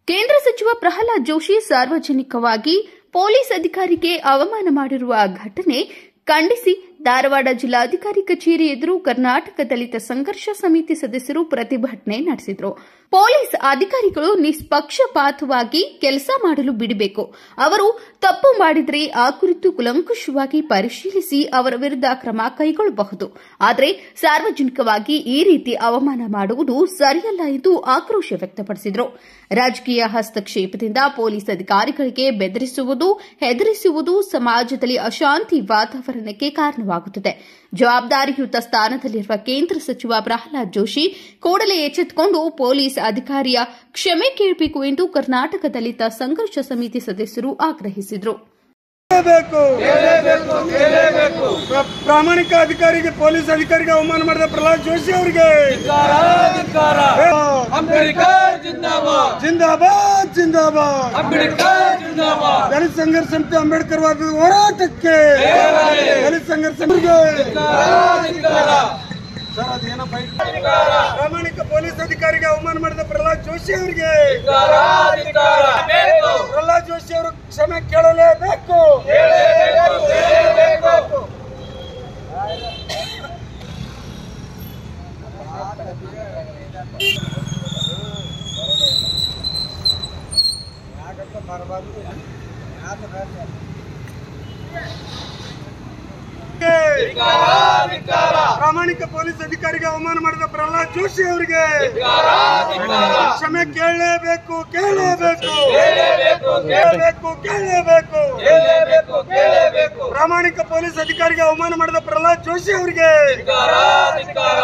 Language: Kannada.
ಕೇಂದ್ರ ಸಚಿವ ಪ್ರಹ್ಲಾದ್ ಜೋಶಿ ಸಾರ್ವಜನಿಕವಾಗಿ ಪೊಲೀಸ್ ಅಧಿಕಾರಿಗೆ ಅವಮಾನ ಮಾಡಿರುವ ಘಟನೆ ಖಂಡಿಸಿ ಧಾರವಾಡ ಜಿಲ್ಲಾಧಿಕಾರಿ ಕಚೇರಿ ಎದುರು ಕರ್ನಾಟಕ ದಲಿತ ಸಂಘರ್ಷ ಸಮಿತಿ ಸದಸ್ಯರು ಪ್ರತಿಭಟನೆ ನಡೆಸಿದರು. ಪೊಲೀಸ್ ಅಧಿಕಾರಿಗಳು ನಿಷ್ಪಕ್ಷಪಾತವಾಗಿ ಕೆಲಸ ಮಾಡಲು ಬಿಡಬೇಕು. ಅವರು ತಪ್ಪು ಮಾಡಿದರೆ ಆ ಕುರಿತು ಕೂಲಂಕುಷವಾಗಿ ಪರಿಶೀಲಿಸಿ ಅವರ ವಿರುದ್ಧ ಕ್ರಮ ಕೈಗೊಳ್ಳಬಹುದು. ಆದರೆ ಸಾರ್ವಜನಿಕವಾಗಿ ಈ ರೀತಿ ಅವಮಾನ ಮಾಡುವುದು ಸರಿಯಲ್ಲ ಎಂದು ಆಕ್ರೋಶ ವ್ಯಕ್ತಪಡಿಸಿದರು. ರಾಜಕೀಯ ಹಸ್ತಕ್ಷೇಪದಿಂದ ಪೊಲೀಸ್ ಅಧಿಕಾರಿಗಳಿಗೆ ಬೆದರಿಸುವುದು, ಹೆದರಿಸುವುದು ಸಮಾಜದಲ್ಲಿ ಅಶಾಂತಿ ವಾತಾವರಣಕ್ಕೆ ಕಾರಣವಾಗುತ್ತದೆ. ಜವಾಬ್ದಾರಿಯುತ ಸ್ಥಾನದಲ್ಲಿರುವ ಕೇಂದ್ರ ಸಚಿವ ಪ್ರಹ್ಲಾದ್ ಜೋಶಿ ಕೂಡಲೇ ಎಚ್ಚೆತ್ತುಕೊಂಡು ಪೊಲೀಸ್ ಅಧಿಕಾರಿಯ ಕ್ಷಮೆ ಕೇಳಬೇಕು ಎಂದು ಕರ್ನಾಟಕ ದಲಿತ ಸಂಘರ್ಷ ಸಮಿತಿ ಸದಸ್ಯರು ಆಗ್ರಹಿಸಿದರು. ಪ್ರಾಮಾಣಿಕ ಅಧಿಕಾರಿಗೆ ಪೊಲೀಸ್ ಅಧಿಕಾರಿಗೆ ಅವಮಾನ ಮಾಡಿದ ಪ್ರಹ್ಲಾದ್ ಜೋಶಿ ಅವರಿಗೆ ಜಿಂದಾಬಾದ್ ಜಿಂದಾಬಾದ್. ದಲಿತ ಸಂಘರ್ಷ ಸಮಿತಿ ಅಂಬೇಡ್ಕರ್ ವಾದದ ಹೋರಾಟಕ್ಕೆ ದಲಿತ ಸಂಘರ್ಷ ಸಮಿತಿಗೆ ಪ್ರಾಮಾಣಿಕ ಪೊಲೀಸ್ ಅಧಿಕಾರಿಗೆ ಅವಮಾನ ಮಾಡಿದ ಪ್ರಹ್ಲಾದ್ ಜೋಶಿ ಅವರಿಗೆ ಪ್ರಹ್ಲಾದ್ ಜೋಶಿ ಅವರು ಕ್ಷಮೆ ಕೇಳಲೇಬೇಕು. ಪ್ರಾಮಾಣಿಕ ಪೊಲೀಸ್ ಅಧಿಕಾರಿಗೆ ಅವಮಾನ ಮಾಡಿದ ಪ್ರಹ್ಲಾದ್ ಜೋಶಿ ಅವರಿಗೆ ಕ್ಷಮೆ ಕೇಳಲೇಬೇಕು ಕೇಳಲೇಬೇಕು ಕೇಳಬೇಕು ಕೇಳಲೇಬೇಕು. ಪ್ರಾಮಾಣಿಕ ಪೊಲೀಸ್ ಅಧಿಕಾರಿಗೆ ಅವಮಾನ ಮಾಡಿದ ಪ್ರಹ್ಲಾದ್ ಜೋಶಿ ಅವರಿಗೆ